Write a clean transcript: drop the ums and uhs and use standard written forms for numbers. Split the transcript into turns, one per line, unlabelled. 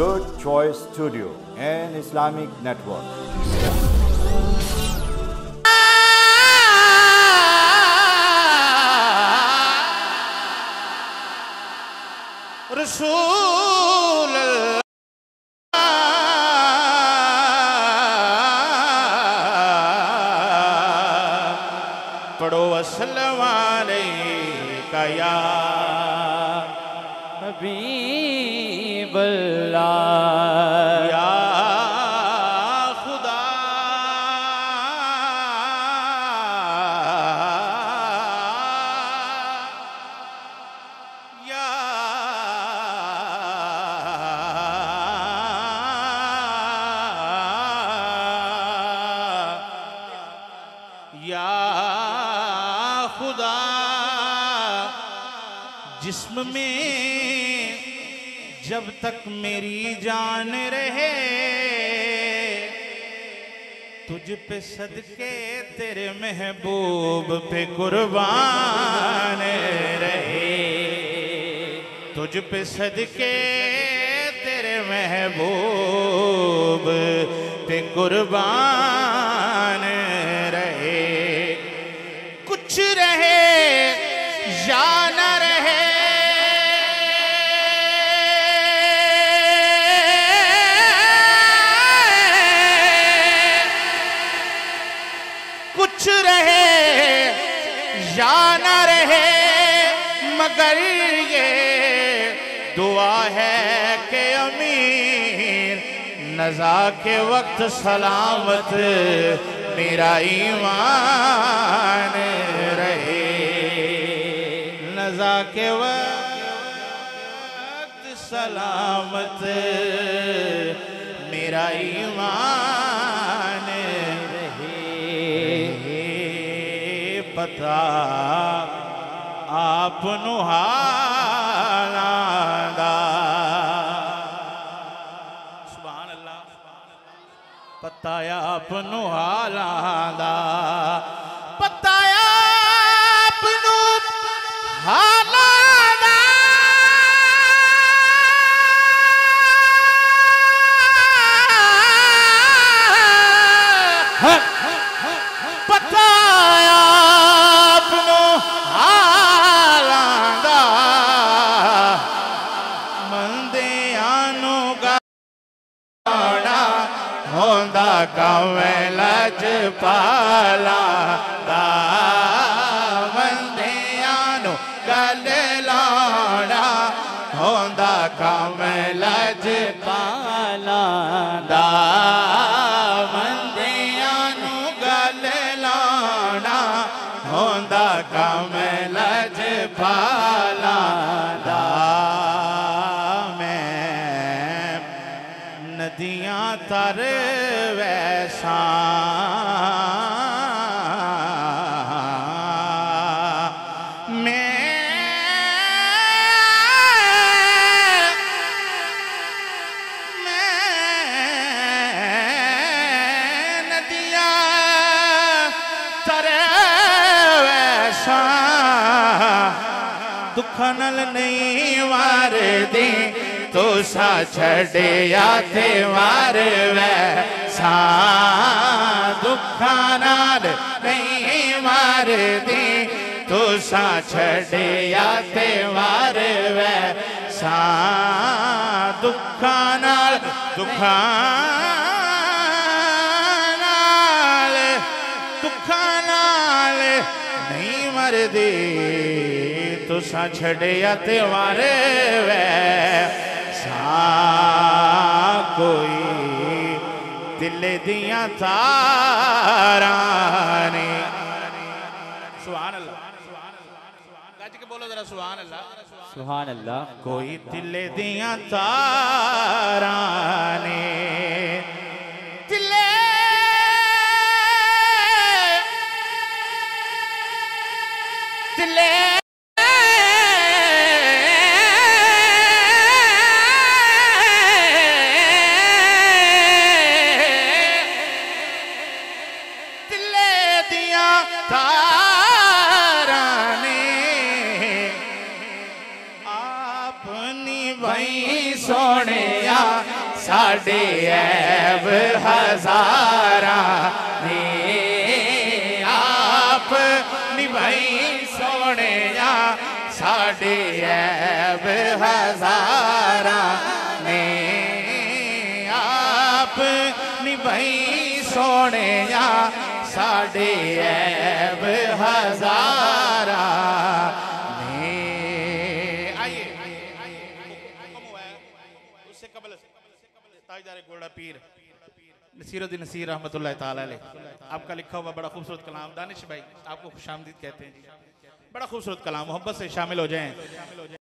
Good Choice Studio and Islamic Network.
रसूल पढ़ो अस्सलाम अलैका या
हबीब अल्लाह
या खुदा या या खुदा जिस्म में जब तक मेरी जान रहे तुझ पे सदके तेरे महबूब पे कुर्बान रहे, तुझ पे सदके तेरे महबूब पे कुर्बान रहे। कुछ रहे या न रहे कुछ रहे या न रहे मगर ये दुआ है कि अमीर नज़ा के वक्त सलामत मेरा ईमान रहे, नज़ा के वक्त सलामत मेरा ईमान पता आप हालांदा सुभान अल्लाह पता आप हालांदा पता आप हालांदा पता कमलज पाला दा बंदियां गल लाना होंदा कमलज पाला दा बंदियां गल लाना होंदा कमलज पाला दा। मैं नदियां तर वैसा मैं नदियां तर वैसा दुख नल नहीं मार दी तो सा छड़िया थे मार वैसा दुखा नाल नहीं मार दी तो सा छड़िया थे मार वैसा दुखा नाल नहीं मर दी तुसा छड़िया ते मारे वैसा कोई दिल दियां तारा ने सुभान अल्लाह गज के बोलो जरा सुभान अल्लाह
सुभान अल्लाह
कोई दिल दियां तारा ने दिले सोने साडे ऐब हजारा ने आप निभाई सोने या साडे ऐब हजारा ने आप निभाई सोने या साडे ऐब हजारा ने। आइए उससे कबल ताजदार गोल्डा पीर नसीरुद्दीन नसीर रहमतुल्लाह ताला अलैह आपका लिखा हुआ बड़ा खूबसूरत कलाम, दानिश भाई आपको खुशामदीद कहते हैं जी। बड़ा खूबसूरत कलाम, मोहब्बत से शामिल हो जाएं।